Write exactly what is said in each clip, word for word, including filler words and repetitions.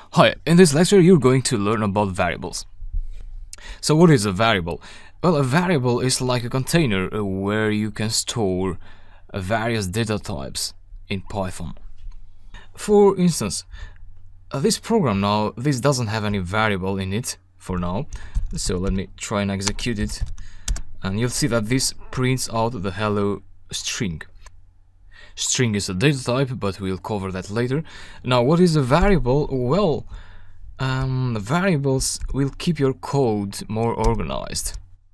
Hi, in this lecture you're going to learn about variables. So what is a variable? Well, a variable is like a container uh, where you can store uh, various data types in Python. For instance, uh, this program now, this doesn't have any variable in it for now. So let me try and execute it. And you'll see that this prints out the hello string. String is a data type, but we'll cover that later. Now, what is a variable? Well, um, the variables will keep your code more organized.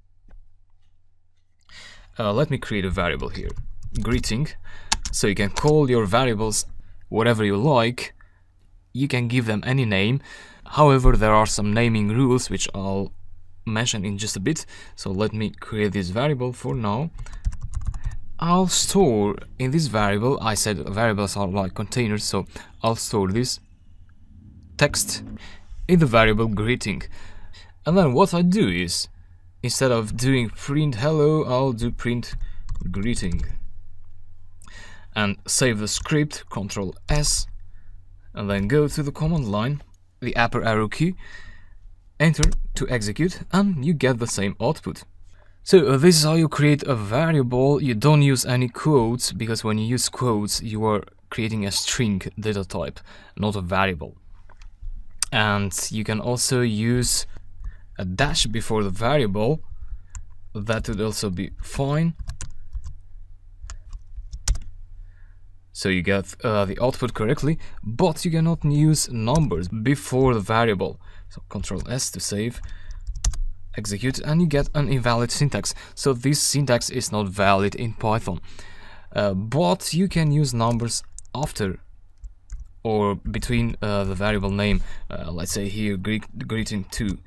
Uh, let me create a variable here, greeting. So you can call your variables whatever you like. You can give them any name. However, there are some naming rules which I'll mention in just a bit. So let me create this variable for now. I'll store in this variable, I said variables are like containers, so I'll store this text in the variable greeting. And then what I do is, instead of doing print hello, I'll do print greeting. And save the script, control S, and then go to the command line, the upper arrow key, enter to execute, and you get the same output. So uh, this is how you create a variable. You don't use any quotes, because when you use quotes you are creating a string data type, not a variable. And you can also use a dash before the variable. That would also be fine. So you get uh, the output correctly, but you cannot use numbers before the variable. So control S to save, execute, and you get an invalid syntax. So this syntax is not valid in Python. Uh, but you can use numbers after or between uh, the variable name. Uh, let's say here gre greeting two.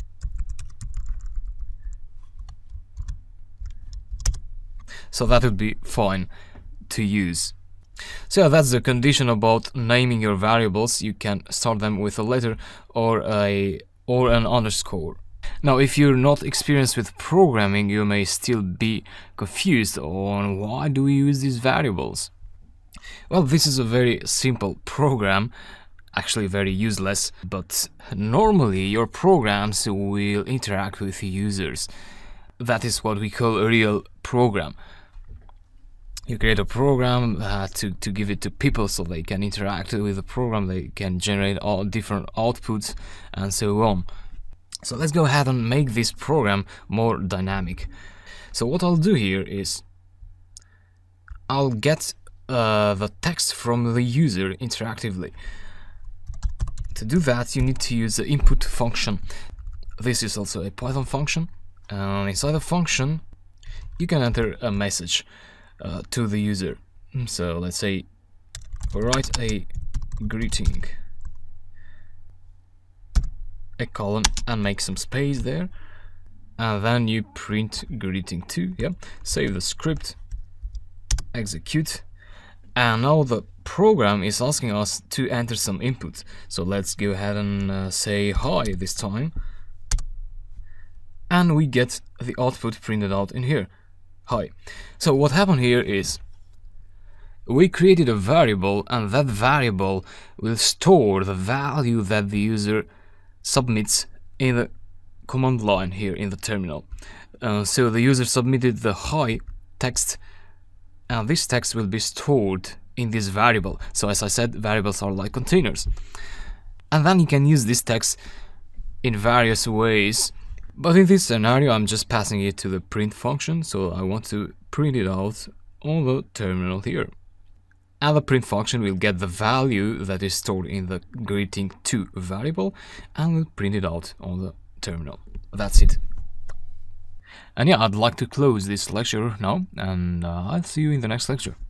So that would be fine to use. So yeah, that's the condition about naming your variables. You can start them with a letter or a or an underscore. Now, if you're not experienced with programming, you may still be confused on why do we use these variables. Well, this is a very simple program, actually very useless, but normally your programs will interact with users. That is what we call a real program. You create a program uh, to, to give it to people so they can interact with the program, they can generate all different outputs and so on. So let's go ahead and make this program more dynamic. So what I'll do here is I'll get uh, the text from the user interactively. To do that, you need to use the input function. This is also a Python function. And inside the function, you can enter a message uh, to the user. So let's say write a greeting, a colon, and make some space there, and then you print greeting two. Yeah, save the script, execute, and now the program is asking us to enter some input. So let's go ahead and uh, say hi this time, and we get the output printed out in here, hi. So what happened here is we created a variable, and that variable will store the value that the user submits in the command line here in the terminal. Uh, so the user submitted the hi text, and this text will be stored in this variable. So as I said, variables are like containers, and then you can use this text in various ways, but in this scenario I'm just passing it to the print function, so I want to print it out on the terminal here. And the print function will get the value that is stored in the greeting two variable and will print it out on the terminal. That's it. And yeah, I'd like to close this lecture now, and uh, I'll see you in the next lecture.